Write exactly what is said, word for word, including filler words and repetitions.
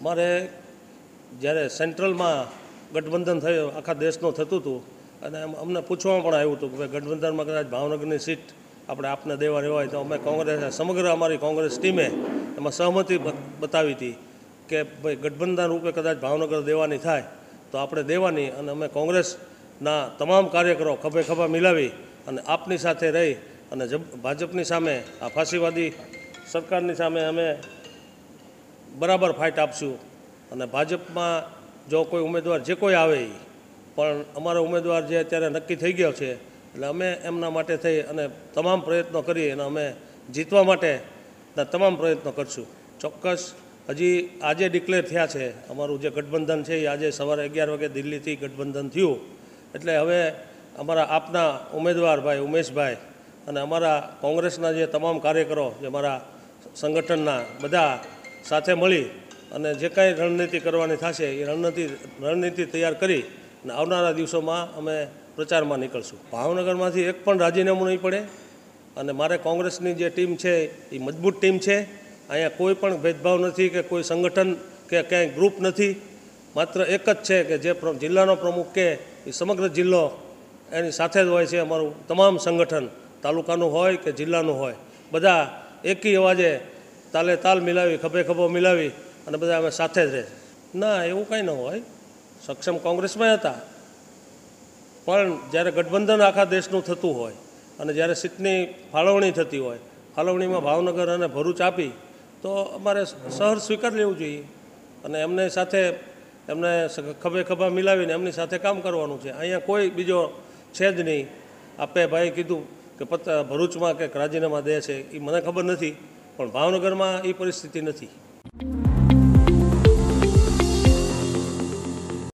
અમારે જ્યારે સેન્ટ્રલમાં ગઠબંધન થયું આખા દેશનું થતું હતું અને અમને પૂછવામાં પણ આવ્યું હતું કે ભાઈ ગઠબંધનમાં કદાચ ભાવનગરની સીટ આપણે આપને દેવા રહેવાય તો અમે કોંગ્રેસ સમગ્ર અમારી કોંગ્રેસ ટીમે એમાં સહમતિ બતાવી હતી કે ભાઈ ગઠબંધન રૂપે કદાચ ભાવનગર દેવાની થાય તો આપણે દેવાની અને અમે કોંગ્રેસના તમામ કાર્યકરો ખભે ખભા મિલાવી અને આપની સાથે રહી અને ભાજપની સામે આ ફાંસીવાદી સરકારની સામે અમે બરાબર ફાઇટ આપશું અને ભાજપમાં જો કોઈ ઉમેદવાર જે કોઈ આવે પણ અમારો ઉમેદવાર જે અત્યારે નક્કી થઈ ગયો છે એટલે અમે એમના માટે થઈ અને તમામ પ્રયત્નો કરી અને અમે જીતવા માટેના તમામ પ્રયત્નો કરશું. ચોક્કસ હજી આજે ડિક્લેર થયા છે અમારું જે ગઠબંધન છે એ આજે સવારે અગિયાર વાગે દિલ્હીથી ગઠબંધન થયું એટલે હવે અમારા આપના ઉમેદવાર ભાઈ ઉમેશભાઈ અને અમારા કોંગ્રેસના જે તમામ કાર્યકરો જે મારા સંગઠનના બધા સાથે મળી અને જે કાંઈ રણનીતિ કરવાની થશે એ રણનીતિ રણનીતિ તૈયાર કરી અને આવનારા દિવસોમાં અમે પ્રચારમાં નીકળશું. ભાવનગરમાંથી એક પણ રાજીનામું નહીં પડે અને મારે કોંગ્રેસની જે ટીમ છે એ મજબૂત ટીમ છે. અહીંયા કોઈ પણ ભેદભાવ નથી કે કોઈ સંગઠન કે ક્યાંય ગ્રુપ નથી. માત્ર એક જ છે કે જે જિલ્લાનો પ્રમુખ કે એ સમગ્ર જિલ્લો એની સાથે જ હોય છે. અમારું તમામ સંગઠન તાલુકાનું હોય કે જિલ્લાનું હોય બધા એકી અવાજે તાલે તાલ મિલાવી ખભે ખભો મિલાવી અને બધા અમે સાથે જ રહે. ના એવું કંઈ ન હોય. સક્ષમ કોંગ્રેસમાં હતા પણ જ્યારે ગઠબંધન આખા દેશનું થતું હોય અને જ્યારે સીટની ફાળવણી થતી હોય ફાળવણીમાં ભાવનગર અને ભરૂચ આપી તો અમારે સહર સ્વીકાર લેવું જોઈએ અને એમને સાથે એમને ખભે ખભા મિલાવીને એમની સાથે કામ કરવાનું છે. અહીંયા કોઈ બીજો છે જ નહીં. આપે ભાઈ કીધું કે પત ભરૂચમાં કે રાજીનામા દે છે એ મને ખબર નથી પણ ભાવનગરમાં એ પરિસ્થિતિ નથી.